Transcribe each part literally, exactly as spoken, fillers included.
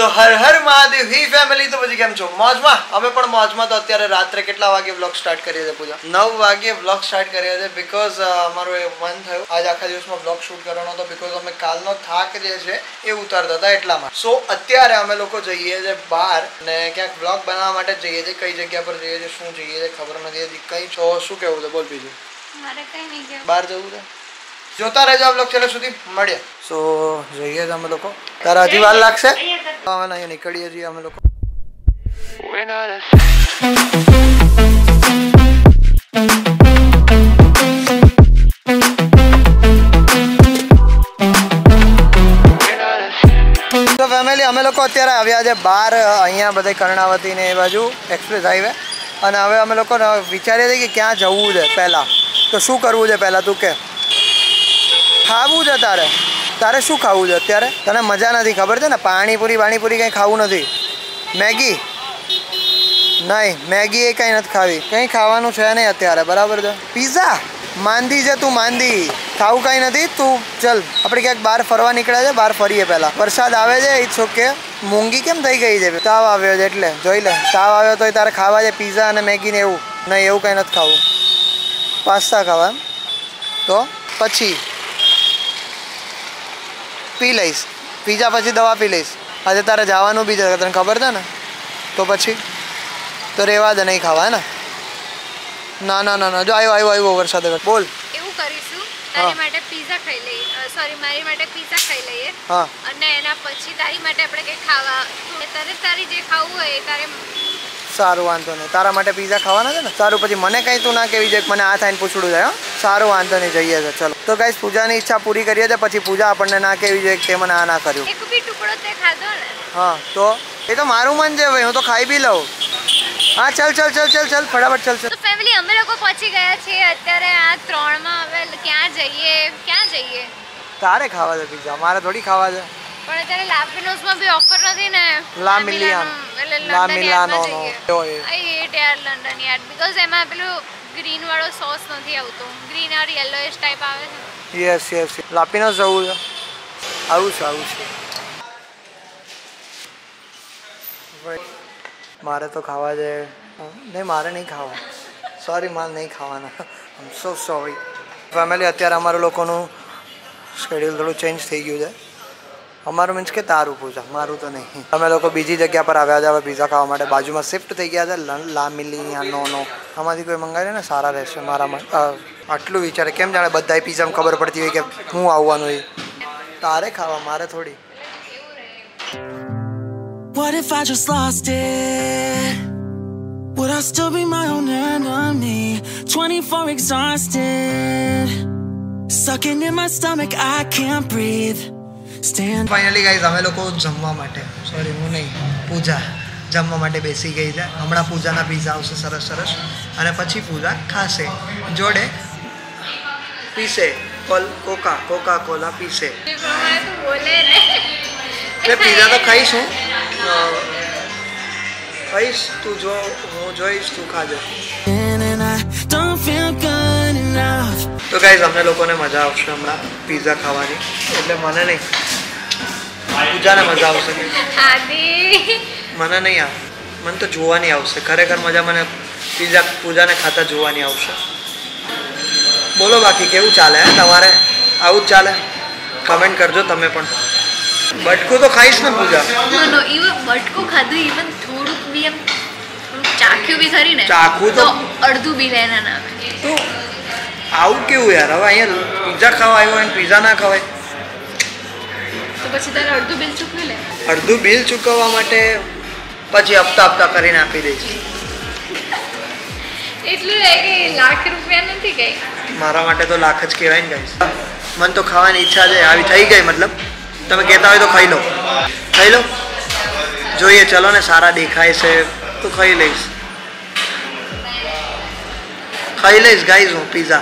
हर हर महादेव ही family तो પછી કેમ છો મોજમાં અમે પણ મોજમાં તો અત્યારે રાત્રે કેટલા વાગે વ્લોગ સ્ટાર્ટ કરીએ છે પૂજા નવ વાગે વ્લોગ સ્ટાર્ટ કરીએ છે બીકોઝ અમારો એ મન થયું આજ આખા દિવસમાં વ્લોગ શૂટ કરવાનો હતો બીકોઝ અમે કાલનો થાક જે છે એ ઉતારતા હતા એટલામાં સો અત્યારે અમે લોકો જઈએ છે બહાર ને ક્યાંક વ્લોગ બનાવવા માટે જઈએ છે કઈ જગ્યા પર જઈએ છે શું જઈએ છે ખબર નથી હજી કઈ છો શું કહેવું છે બોલ બીજું મારે કઈ નહીં કહેવું બહાર જવું છે જોતા રહેજો આ વ્લોગ છેલ્લે સુધી મળીએ સો જઈએ છે અમે લોકો તારા હજી વાર લાગશે અમે અહીંયા નીકળીએ છીએ અમે લોકો તો ફેમિલી અમે લોકો અત્યારે આવ્યા છે બહાર અહીંયા બધે કર્ણાવતી ને એ બાજુ એક્સપ્રેસ હાઈવે અને હવે અમે લોકો વિચારીએ છીએ કે ક્યાં જવું છે પહેલાં તો શું કરવું છે પહેલાં તું કે ખાવું છે તારે તારે શું ખાવું છે અત્યારે તને મજા નથી ખબર છે ને પાણીપુરી પાણીપુરી કંઈ ખાવું નથી મેગી નહીં મેગી એ કંઈ નથી ખાવી કંઈ ખાવાનું છે નહીં અત્યારે બરાબર છે પીઝા માંદી છે તું માંદી ખાવું કંઈ નથી તું ચલ આપણે ક્યાંક બહાર ફરવા નીકળ્યા છે બહાર ફરીએ પહેલાં વરસાદ આવે છે એ છોકે મૂંગી કેમ થઈ ગઈ છે તાવ આવ્યો છે એટલે જોઈ લે તાવ આવ્યો તો તારે ખાવા છે પીઝા અને મેગી ને એવું નહીં એવું કંઈ નથી ખાવું પાસ્તા ખાવા એમ તો પછી પી લઈશ પીઝા પછી દવા પી લઈશ આજે તારે જવાનું બી છે તને ખબર છે ને તો પછી તો રહેવા દે નહીં ખાવા હે ને ના ના ના ના જો આવ્યો આવ્યો આવ્યો વરસાદ બોલ એવું કરીશું તારી માટે પીઝા ખાઈ લઈએ સોરી મારી માટે પીઝા ખાઈ લઈએ હા અને એના પછી તારી માટે આપણે કંઈ ખાવા તારે તારી જે ખાવું હોય એ તારે સારું વાંધો નહીં તારા માટે પીઝા ખાવાના છે ને સારું પછી મને કંઈ તું ના કહેવી જોઈએ મને આ થાઈને પૂછડું જાય સારું વાંધો નહીં જઈએ છે ચલો તો ગાઈસ પૂજાની ઈચ્છા પૂરી કરીએ છીએ પછી પૂજા આપણને ના કહેવી જોઈએ કે મને આ ના કર્યું એક બી ટુકડો તે ખાધો ને હા તો એ તો મારું મન છે ભાઈ હું તો ખાઈ બી લઉં હા ચલ ચલ ચલ ચલ ચલ ફટાફટ ચલ ચલ તો ફેમિલી અમે લોકો પહોંચી ગયા છીએ અત્યારે આ ત્રણમાં હવે ક્યાં જઈએ ક્યાં જઈએ તારે ખાવા છે પીઝા મારે થોડી ખાવા છે પણ અત્યારે લાપિનોસમાં બી ઓફર નથી ને લા મિલિયન લા મિલાનો નો આઈ હેટ યાર લંડન યાર બીકોઝ એમાં પેલું ગ્રીન વાળો સોસ નથી આવતો ગ્રીન ઓર યલોઇશ ટાઈપ આવે છે યસ યસ લાપિનોસ જવું છે આવું છે આવું છે મારે તો ખાવા છે નહીં મારે નહીં ખાવા સોરી મારે નહીં ખાવાના આઈ એમ સો સોરી ફેમિલી અત્યારે અમારું લોકોનું શેડ્યુલ થોડું ચેન્જ થઈ ગયું છે અમારું મીન્સ કે તારું પૂજા મારું તો નહીં અમે લોકો બીજી જગ્યા પર આવ્યા છે હવે પીઝા ખાવા માટે બાજુમાં શિફ્ટ થઈ ગયા છે લા મિલિયાનો નો આમાંથી કોઈ મંગાવે ને સારા રહેશે મારામાં આટલું વિચારે કેમ જાણે બધાય પીઝામાં ખબર પડતી હોય કે હું આવવાનું હોય તારે ખાવા મારે થોડી What if I just lost it? Would I still be my own enemy? twenty-four exhausted, sucking in my stomach, I can't breathe. Stand. Finally guys અમે લોકો જમવા માટે સોરી હું નહીં પૂજા જમવા માટે બેસી ગઈ છે હમણાં પૂજાના પીઝા આવશે સરસ સરસ અને પછી પૂજા ખાશે જોડે પીશે કોલ કોકા કોકા કોલા પીશે બોલે રે એટલે પીઝા તો ખાઈશું ખાઈશ તું જો હું જોઈશ તું ખાજો તો ગાઈઝ અમને લોકોને મજા આવશે હમણાં પીઝા ખાવાની એટલે મને નહીં પૂજાને મજા આવશે મને નહીં આવે મને તો જોવાની આવશે ખરેખર મજા મને પીઝા પૂજાને ખાતા જોવાની આવશે બોલો બાકી કેવું ચાલે હે તમારે આવું જ ચાલે કમેન્ટ કરજો તમે પણ બટકું તો ખાઈશ ને પૂજા નો ઈવન બટકું ખાધું ઈવન થોડુંક બી એમ થોડુંક ચાખ્યું બી ખરી ને ચાખું તો અડધું બી લેના ના તો આવું કેવું યાર હવે અહીંયા પીઝા ખાવા આવ્યો અને પીઝા ના ખવાય તો પછી તારે અડધું બિલ ચૂકવી લે અડધું બિલ ચૂકવવા માટે પછી હપ્તા હપ્તા કરીને આપી દઈશ એટલું કે લાખ રૂપિયા નથી કઈ મારા માટે તો લાખ જ કહેવાય ને ગાઈસ મને તો ખાવાની ઈચ્છા છે આવી થઈ ગઈ મતલબ તમે કહેતા હોય તો ખાઈ લો ખાઈ લો જોઈએ ચલો ને સારા દેખાય છે તો ખાઈ લઈશ ખાઈ લઈશ ગાઈસ હું પીઝા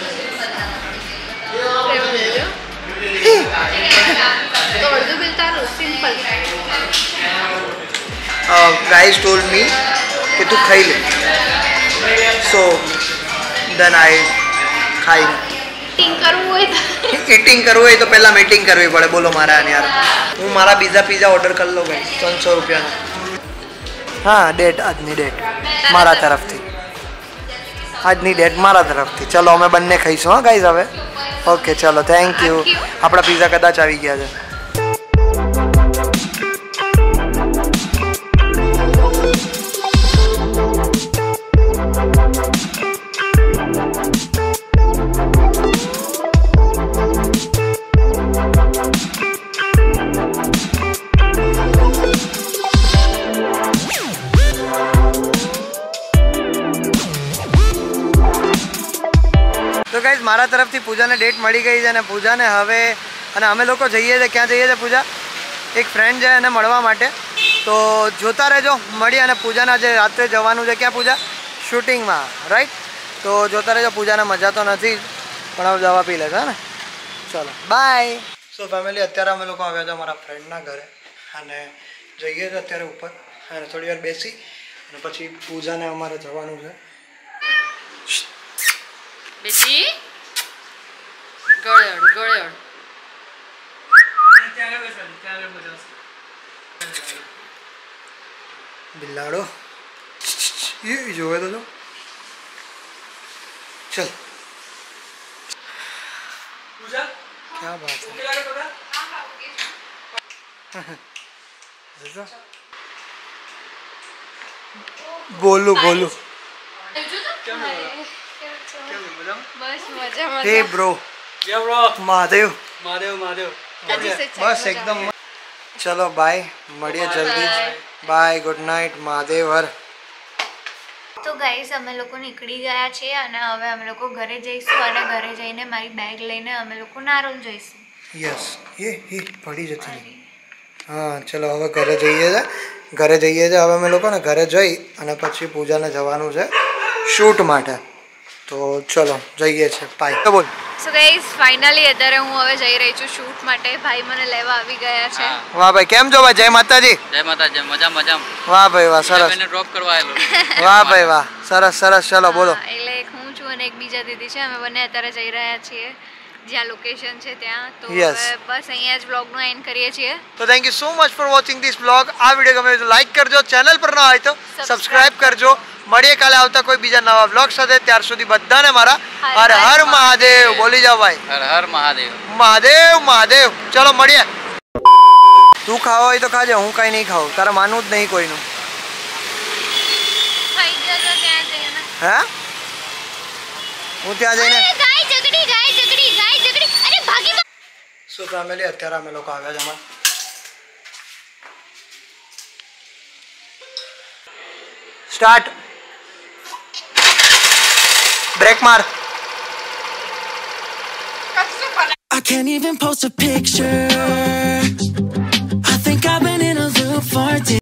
ગાઈસ ટોલ્ડ મી કે તું ખાઈ લે સો દેન આઈ ખાઈ ઈટિંગ કરવું હોય તો ઈટિંગ કરવું હોય તો પહેલા મીટિંગ કરવી પડે. બોલો મારા યાર, હું મારા બીજા પીઝા ઓર્ડર કરી લઉં ભાઈ ત્રણસો રૂપિયાના. હા, ડેટ આજની ડેટ મારા તરફથી, આજની ડેટ મારા તરફથી. ચલો અમે બંને ખાઈશું હા ગાઈઝ હવે. ઓકે ચલો, થેન્ક યુ. આપણા પીઝા કદાચ આવી ગયા છે. તો ગાઈઝ મારા તરફથી પૂજાને ડેટ મળી ગઈ છે અને પૂજાને હવે અને અમે લોકો જઈએ છીએ. ક્યાં જઈએ છીએ પૂજા? એક ફ્રેન્ડ છે એને મળવા માટે. તો જોતા રહેજો, મળી. અને પૂજાના જે રાત્રે જવાનું છે ક્યાં પૂજા? શૂટિંગમાં, રાઈટ? તો જોતા રહેજો. પૂજાને મજા તો નથી પણ હવે દવા પી લેશે ને. ચલો બાય. સો ફેમિલી, અત્યારે અમે લોકો આવ્યા છે અમારા ફ્રેન્ડના ઘરે અને જઈએ છીએ અત્યારે ઉપર અને થોડી વાર બેસી અને પછી પૂજાને અમારે જવાનું છે. બેટી ગળેડ ગળેડ બિલાડો એ જોવે તો જો. ચલ क्या बात है. બોલું બોલું બસ મજામાં. હે બ્રો, મહાદેવ મહાદેવ મહાદેવ બસ એકદમ. ચલો બાય, મળીએ જલ્દી જ. બાય, ગુડ નાઇટ, મહાદેવ હર. તો ગાઈસ અમે લોકો નીકળી ગયા છીએ અને હવે અમે લોકો ઘરે જઈશું અને ઘરે જઈને મારી બેગ લઈને અમે લોકો નારોલ જઈશું. યસ, એ એ પડી જતી. હા ચલો હવે ઘરે જઈએ છે. ઘરે જઈએ છીએ હવે અમે લોકો ને. ઘરે જઈ અને પછી પૂજાને જવાનું છે શૂટ માટે. તો ચલો જઈએ છીએ. બાય. બોલ. સો ગાઈસ ફાઇનલી અત્યારે હું હવે જઈ રહી છું શૂટ માટે. ભાઈ મને લેવા આવી ગયા છે. વાહ ભાઈ, કેમ છો ભાઈ? જય માતાજી. જય માતાજી. મજા મજા. વાહ ભાઈ વાહ, સરસ. મને ડ્રોપ કરવા આવેલો. વાહ ભાઈ વાહ, સરસ સરસ. ચલો બોલો. હા, એટલે એક હું છું અને એક બીજા દીદી છે. અમે બંને અત્યારે જઈ રહ્યા છીએ જ્યાં લોકેશન છે ત્યાં. તો Yes. હવે બસ અહીંયા જ બ્લોગનો એન્ડ કરીએ છીએ. તો thank you so much for watching this blog. આ વિડીયો ગમે તો લાઈક કરજો, ચેનલ પર ના હોય તો સબસ્ક્રાઇબ કરજો. મળીએ કાલે આવતા કોઈ બીજા નવા બ્લોગ સાથે. ત્યાર સુધી બધાને મારા હર હર મહાદેવ બોલી જાવ ભાઈ. હર હર મહાદેવ. મહાદેવ મહાદેવ. ચલો મળીએ. તું ખાવા હોય તો ખાજે, હું કઈ નહીં ખાવું. તારે માનવું જ નહીં કોઈનું. ખાઈ જજો ત્યાં જઈને. હે? હું ત્યાં જઈને અરે ગાય ઝઘડી ગાય ઝઘડી ગાય ઝઘડી. અરે ભાગી ભાગ. શું ફેમિલી, અત્યારે અમે લોકો આવ્યા છે અમારે સ્ટાર્ટ. બ્રેક માર. I can't even post a picture. I think I've been in a loop for days.